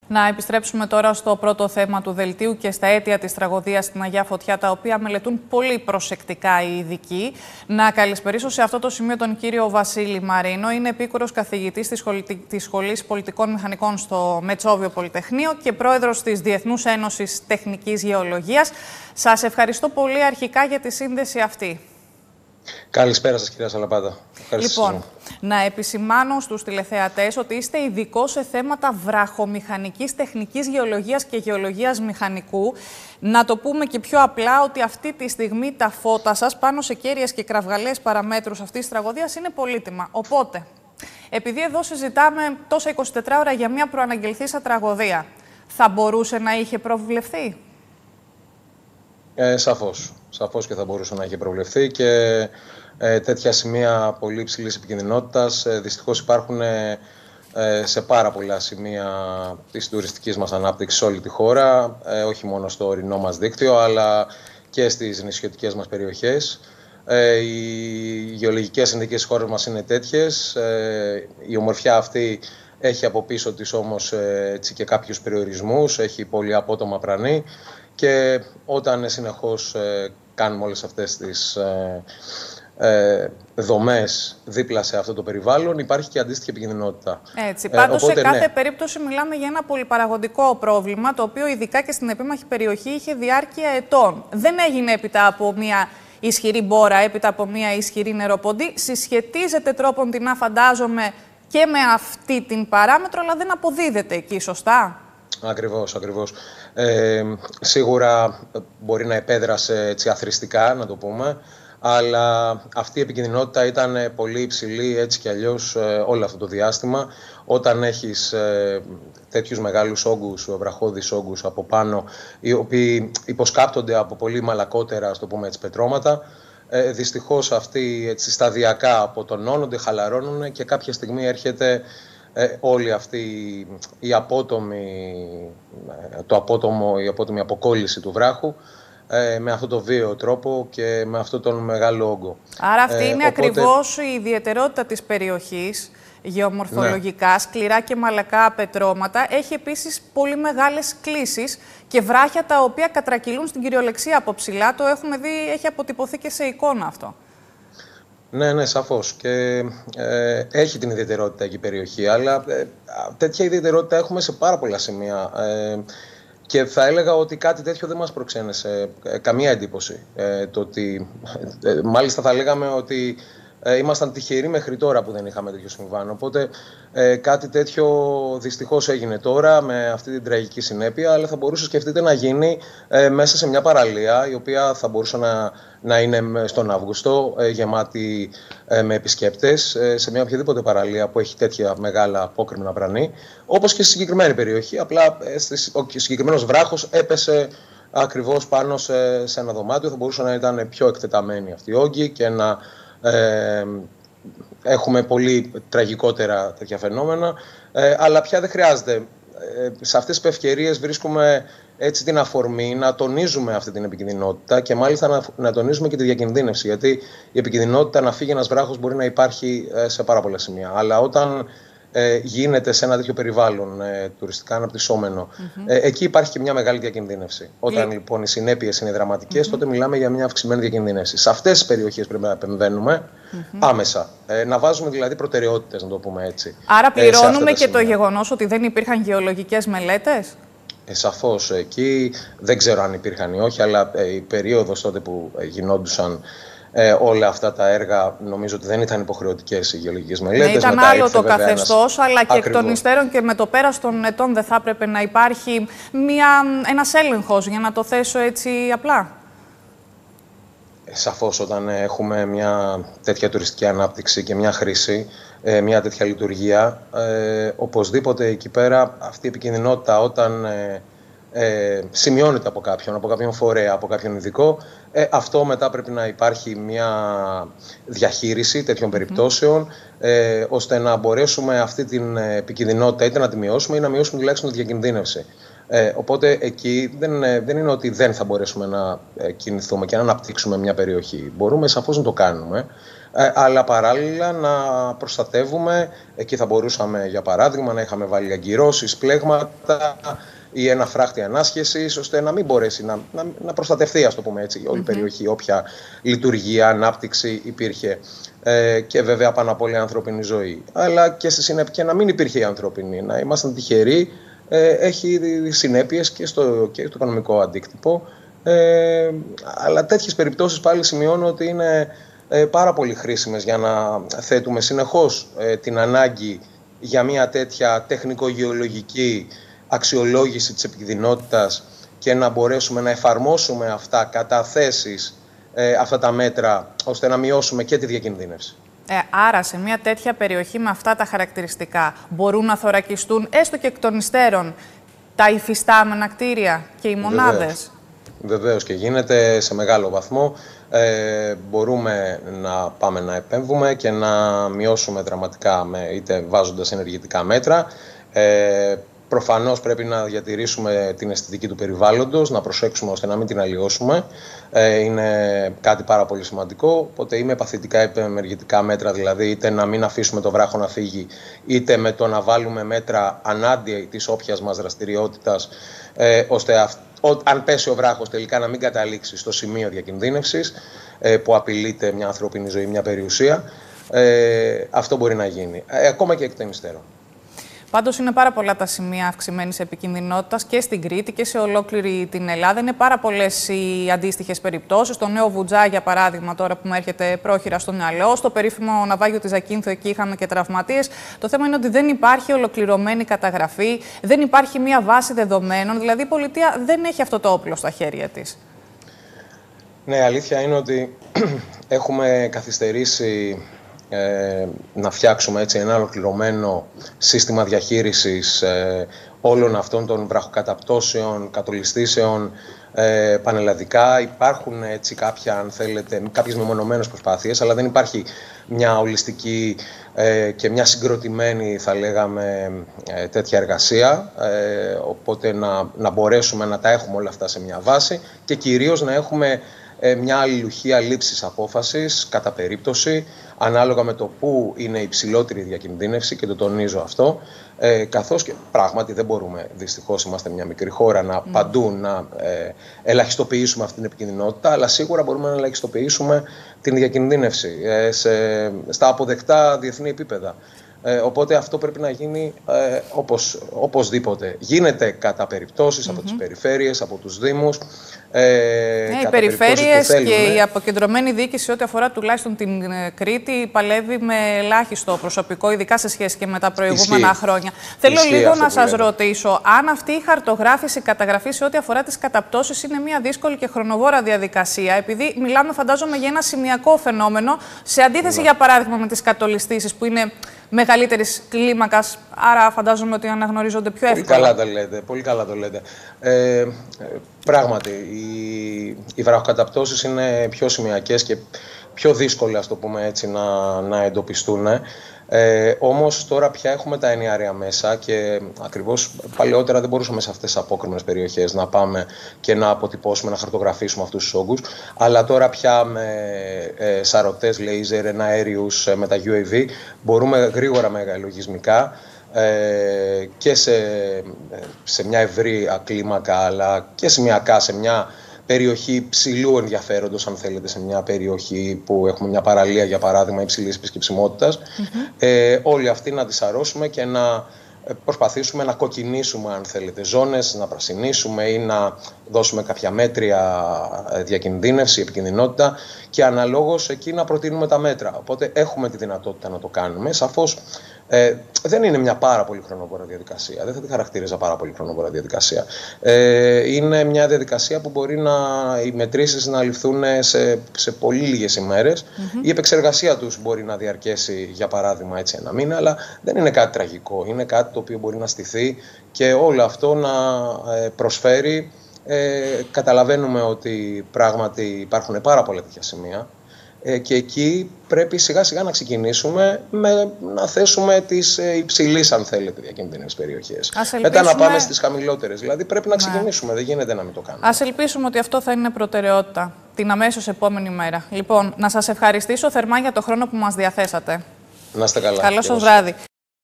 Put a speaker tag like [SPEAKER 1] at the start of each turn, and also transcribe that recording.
[SPEAKER 1] Να επιστρέψουμε τώρα στο πρώτο θέμα του δελτίου και στα αίτια της τραγωδίας στην Αγιά Φωτιά, τα οποία μελετούν πολύ προσεκτικά οι ειδικοί. Να καλησπερίσω σε αυτό το σημείο τον κύριο Βασίλη Μαρίνο. Είναι επίκουρος καθηγητής της Σχολής Πολιτικών Μηχανικών στο Μετσόβιο Πολυτεχνείο και πρόεδρος της Διεθνούς Ένωσης Τεχνικής Γεωλογίας. Σας ευχαριστώ πολύ αρχικά για τη σύνδεση αυτή.
[SPEAKER 2] Καλησπέρα σας, κυρία Σαλαπάτα.
[SPEAKER 1] Λοιπόν, να επισημάνω στους τηλεθεατές ότι είστε ειδικός σε θέματα βραχομηχανικής τεχνικής γεωλογίας και γεωλογίας μηχανικού. Να το πούμε και πιο απλά ότι αυτή τη στιγμή τα φώτα σας πάνω σε κέρυες και κραυγαλαίες παραμέτρους αυτής της τραγωδίας είναι πολύτιμα. Οπότε, επειδή εδώ συζητάμε τόσα 24 ώρα για μια προαναγγελθήσα τραγωδία, θα μπορούσε να είχε προβλεφθεί?
[SPEAKER 2] Σαφώς και θα μπορούσε να είχε προβλεφθεί και τέτοια σημεία πολύ υψηλής επικινδυνότητας δυστυχώς υπάρχουν σε πάρα πολλά σημεία της τουριστικής μας ανάπτυξης σε όλη τη χώρα, όχι μόνο στο ορεινό μας δίκτυο αλλά και στις νησιωτικές μας περιοχές. Οι γεωλογικές συνθήκες της χώρας μας είναι τέτοιες, η ομορφιά αυτή έχει από πίσω της όμως έτσι και κάποιους περιορισμούς, έχει πολύ απότομα πρανή. Και όταν συνεχώς κάνουμε όλες αυτές τις δομές δίπλα σε αυτό το περιβάλλον, υπάρχει και αντίστοιχη επικινδυνότητα.
[SPEAKER 1] Έτσι. Πάντως, σε κάθε περίπτωση μιλάμε για ένα πολυπαραγωγικό πρόβλημα, το οποίο ειδικά και στην επίμαχη περιοχή είχε διάρκεια ετών. Δεν έγινε έπειτα από μια ισχυρή μπόρα, έπειτα από μια ισχυρή νεροποντή. Συσχετίζεται τρόποντινά, φαντάζομαι, και με αυτή την παράμετρο, αλλά δεν αποδίδεται εκεί, σωστά?
[SPEAKER 2] Ακριβώς. Σίγουρα μπορεί να επέδρασε έτσι αθροιστικά, να το πούμε, αλλά αυτή η επικινδυνότητα ήταν πολύ υψηλή έτσι κι αλλιώς όλο αυτό το διάστημα. Όταν έχεις τέτοιους μεγάλους όγκους, βραχώδεις όγκους από πάνω, οι οποίοι υποσκάπτονται από πολύ μαλακότερα, ας το πούμε έτσι, πετρώματα, δυστυχώς αυτοί έτσι, σταδιακά αποτονώνονται, χαλαρώνουν και κάποια στιγμή έρχεται όλη αυτή η απότομη αποκόλληση του βράχου με αυτό το βίαιο τρόπο και με αυτόν τον μεγάλο όγκο.
[SPEAKER 1] Άρα αυτή είναι ακριβώς η ιδιαιτερότητα της περιοχής, γεωμορφολογικά, ναι. Σκληρά και μαλακά πετρώματα. Έχει επίσης πολύ μεγάλες κλίσεις και βράχια τα οποία κατρακυλούν στην κυριολεξία από ψηλά. Το έχουμε δει, έχει αποτυπωθεί και σε εικόνα αυτό.
[SPEAKER 2] Ναι, σαφώς. Και έχει την ιδιαιτερότητα εκεί η περιοχή, αλλά τέτοια ιδιαιτερότητα έχουμε σε πάρα πολλά σημεία. Και θα έλεγα ότι κάτι τέτοιο δεν μας προξένεσε καμία εντύπωση. Το ότι, μάλιστα θα λέγαμε ότι ήμασταν τυχεροί μέχρι τώρα που δεν είχαμε τέτοιο συμβάν. Οπότε κάτι τέτοιο δυστυχώς έγινε τώρα με αυτή την τραγική συνέπεια, αλλά θα μπορούσε, σκεφτείτε, να γίνει μέσα σε μια παραλία η οποία θα μπορούσε να είναι στον Αύγουστο γεμάτη με επισκέπτες, σε μια οποιαδήποτε παραλία που έχει τέτοια μεγάλα απόκρημνα πρανή, όπως και στη συγκεκριμένη περιοχή. Απλά ο συγκεκριμένος βράχος έπεσε ακριβώς πάνω σε ένα δωμάτιο. Θα μπορούσε να ήταν πιο εκτεταμένοι αυτοί οι όγκοι και να έχουμε πολύ τραγικότερα τέτοια φαινόμενα, αλλά πια δεν χρειάζεται. Σε αυτές τις ευκαιρίες βρίσκουμε έτσι την αφορμή να τονίζουμε αυτή την επικινδυνότητα και μάλιστα να τονίζουμε και τη διακινδύνευση, γιατί η επικινδυνότητα να φύγει ένας βράχος μπορεί να υπάρχει σε πάρα πολλά σημεία, αλλά όταν γίνεται σε ένα τέτοιο περιβάλλον τουριστικά αναπτυσσόμενο, εκεί υπάρχει και μια μεγάλη διακινδύνευση. Όταν λοιπόν οι συνέπειες είναι δραματικές, τότε μιλάμε για μια αυξημένη διακινδύνευση. Σε αυτές τις περιοχές πρέπει να επεμβαίνουμε άμεσα. Να βάζουμε δηλαδή προτεραιότητες, να το πούμε έτσι.
[SPEAKER 1] Άρα πληρώνουμε και το γεγονός ότι δεν υπήρχαν γεωλογικές μελέτες.
[SPEAKER 2] Σαφώς. Εκεί δεν ξέρω αν υπήρχαν ή όχι, αλλά η περίοδος τότε που γινόντουσαν όλα αυτά τα έργα, νομίζω ότι δεν ήταν υποχρεωτικές οι γεωλογικές μελέτες.
[SPEAKER 1] Ναι, ήταν άλλο το καθεστώς, αλλά και εκ των υστέρων και με το πέρας των ετών δεν θα έπρεπε να υπάρχει ένας έλεγχος, για να το θέσω έτσι απλά.
[SPEAKER 2] Σαφώς, όταν έχουμε μια τέτοια τουριστική ανάπτυξη και μια χρήση, μια τέτοια λειτουργία, οπωσδήποτε εκεί πέρα αυτή η επικινδυνότητα όταν σημειώνεται από κάποιον φορέα, από κάποιον ειδικό, αυτό μετά πρέπει να υπάρχει μια διαχείριση τέτοιων περιπτώσεων, ώστε να μπορέσουμε αυτή την επικινδυνότητα είτε να τη μειώσουμε ή να μειώσουμε τουλάχιστον τη διακινδύνευση. Οπότε εκεί δεν είναι ότι δεν θα μπορέσουμε να κινηθούμε και να αναπτύξουμε μια περιοχή. Μπορούμε σαφώς να το κάνουμε, αλλά παράλληλα να προστατεύουμε. Εκεί θα μπορούσαμε, για παράδειγμα, να είχαμε βάλει αγκυρώσεις, πλέγματα ή ένα φράχτη ανάσχεσης, ώστε να μην μπορέσει να προστατευτεί, ας το πούμε έτσι, όλη η περιοχή, όποια λειτουργία, ανάπτυξη υπήρχε. Και βέβαια πάνω απ' όλα η ανθρώπινη ζωή. Αλλά και στη συνέπεια και να μην υπήρχε η ανθρώπινη, να ήμασταν τυχεροί, έχει συνέπειες και στο οικονομικό αντίκτυπο. Αλλά τέτοιες περιπτώσεις πάλι σημειώνω ότι είναι πάρα πολύ χρήσιμες για να θέτουμε συνεχώς την ανάγκη για μια τέτοια τεχνικογεωλογική αξιολόγηση της επικινδυνότητας και να μπορέσουμε να εφαρμόσουμε κατά θέσεις αυτά τα μέτρα, ώστε να μειώσουμε και τη διακινδύνευση.
[SPEAKER 1] Άρα, σε μια τέτοια περιοχή με αυτά τα χαρακτηριστικά μπορούν να θωρακιστούν, έστω και εκ των υστέρων, τα υφιστάμενα κτίρια και οι μονάδες.
[SPEAKER 2] Βεβαίως και γίνεται σε μεγάλο βαθμό. Μπορούμε να πάμε να επέμβουμε και να μειώσουμε δραματικά, είτε βάζοντας ενεργητικά μέτρα. Προφανώς πρέπει να διατηρήσουμε την αισθητική του περιβάλλοντος, να προσέξουμε ώστε να μην την αλλοιώσουμε. Είναι κάτι πάρα πολύ σημαντικό. Οπότε ή με παθητικά είτε με ενεργητικά μέτρα, δηλαδή είτε να μην αφήσουμε το βράχο να φύγει, είτε με το να βάλουμε μέτρα ανάντια της όποιας μας δραστηριότητας, ώστε αν πέσει ο βράχος τελικά να μην καταλήξει στο σημείο διακινδύνευσης που απειλείται μια ανθρώπινη ζωή, μια περιουσία. Αυτό μπορεί να γίνει, ακόμα και εκ των υστέρων.
[SPEAKER 1] Πάντως είναι πάρα πολλά τα σημεία αυξημένης επικινδυνότητας και στην Κρήτη και σε ολόκληρη την Ελλάδα. Είναι πάρα πολλές οι αντίστοιχες περιπτώσεις. Στο Νέο Βουτζά, για παράδειγμα, τώρα που μου έρχεται πρόχειρα στο μυαλό, στο περίφημο ναυάγιο της Ζακίνθου, εκεί είχαμε και τραυματίες. Το θέμα είναι ότι δεν υπάρχει ολοκληρωμένη καταγραφή, δεν υπάρχει μία βάση δεδομένων. Δηλαδή η πολιτεία δεν έχει αυτό το όπλο στα χέρια της.
[SPEAKER 2] Ναι, αλήθεια είναι ότι έχουμε καθυστερήσει να φτιάξουμε έτσι ένα ολοκληρωμένο σύστημα διαχείρισης όλων αυτών των βραχοκαταπτώσεων, κατολιστήσεων πανελλαδικά. Υπάρχουν έτσι κάποιες μεμονωμένες προσπάθειες, αλλά δεν υπάρχει μια ολιστική και μια συγκροτημένη, θα λέγαμε, τέτοια εργασία. Οπότε να μπορέσουμε να τα έχουμε όλα αυτά σε μια βάση και κυρίως να έχουμε μια αλληλουχία λήψης απόφασης κατά περίπτωση, ανάλογα με το πού είναι η υψηλότερη διακινδύνευση, και το τονίζω αυτό, καθώς και πράγματι δεν μπορούμε, δυστυχώς είμαστε μια μικρή χώρα, παντού να ελαχιστοποιήσουμε αυτή την επικινδυνότητα, αλλά σίγουρα μπορούμε να ελαχιστοποιήσουμε την διακινδύνευση στα αποδεκτά διεθνή επίπεδα. Οπότε αυτό πρέπει να γίνει οπωσδήποτε. Γίνεται κατά περιπτώσεις από τις περιφέρειες, από τους δήμους.
[SPEAKER 1] Οι περιφέρειες και η αποκεντρωμένη διοίκηση, ό,τι αφορά τουλάχιστον την Κρήτη, παλεύει με ελάχιστο προσωπικό, ειδικά σε σχέση και με τα προηγούμενα χρόνια. Θέλω λίγο να σας ρωτήσω, αν αυτή η χαρτογράφηση, καταγραφή σε ό,τι αφορά τις καταπτώσεις είναι μια δύσκολη και χρονοβόρα διαδικασία, επειδή μιλάμε, φαντάζομαι, για ένα σημειακό φαινόμενο, σε αντίθεση, για παράδειγμα, με τις κατολιστήσεις, που είναι μεγαλύτερης κλίμακας, άρα φαντάζομαι ότι αναγνωρίζονται πιο εύκολα.
[SPEAKER 2] Πολύ καλά το λέτε. Πράγματι, οι βραχοκαταπτώσεις είναι πιο σημειακές και πιο δύσκολες, ας το πούμε έτσι, να εντοπιστούν. Όμως τώρα πια έχουμε τα ενιαία μέσα και ακριβώς παλαιότερα δεν μπορούσαμε σε αυτές τις απόκρημες περιοχές να πάμε και να αποτυπώσουμε, να χαρτογραφήσουμε αυτούς τους όγκους. Αλλά τώρα πια με σαρωτές, λέιζερ, εναέριους, με τα UAV μπορούμε γρήγορα μεγαλογισμικά και σε μια ευρύ κλίμακα, αλλά και σημειακά σε μια περιοχή ψηλού ενδιαφέροντος, αν θέλετε, σε μια περιοχή που έχουμε μια παραλία, για παράδειγμα, υψηλής επισκεψιμότητας, όλοι αυτοί να τις αρρώσουμε και να προσπαθήσουμε να κοκκινήσουμε, αν θέλετε, ζώνες, να πρασινίσουμε ή να δώσουμε κάποια μέτρια διακινδύνευση, επικινδυνότητα, και αναλόγως εκεί να προτείνουμε τα μέτρα. Οπότε έχουμε τη δυνατότητα να το κάνουμε. Σαφώς δεν είναι μια πάρα πολύ χρονοβόρα διαδικασία. Δεν θα τη χαρακτήριζα πάρα πολύ χρονοβόρα διαδικασία. Είναι μια διαδικασία που μπορεί οι μετρήσεις να ληφθούν σε πολύ λίγες ημέρες. Η επεξεργασία τους μπορεί να διαρκέσει, για παράδειγμα, έτσι ένα μήνα, αλλά δεν είναι κάτι τραγικό. Είναι κάτι το οποίο μπορεί να στηθεί και όλο αυτό να προσφέρει. Καταλαβαίνουμε ότι πράγματι υπάρχουν πάρα πολλά τέτοια σημεία Και εκεί πρέπει σιγά σιγά να ξεκινήσουμε με να θέσουμε τις υψηλής, αν θέλετε, διακινδυνές περιοχές. Μετά να πάμε στις χαμηλότερες. Δηλαδή πρέπει να ξεκινήσουμε, δεν γίνεται να μην το κάνουμε.
[SPEAKER 1] Ας ελπίσουμε ότι αυτό θα είναι προτεραιότητα την αμέσως επόμενη μέρα. Λοιπόν, να σας ευχαριστήσω θερμά για το χρόνο που μας διαθέσατε.
[SPEAKER 2] Να είστε καλά.
[SPEAKER 1] Καλό σας βράδυ.